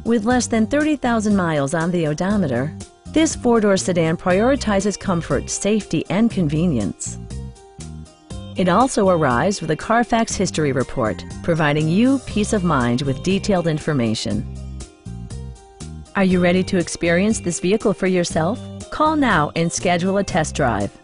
With less than 30,000 miles on the odometer, this four-door sedan prioritizes comfort, safety, and convenience. It also arrives with a Carfax history report, providing you peace of mind with detailed information. Are you ready to experience this vehicle for yourself? Call now and schedule a test drive.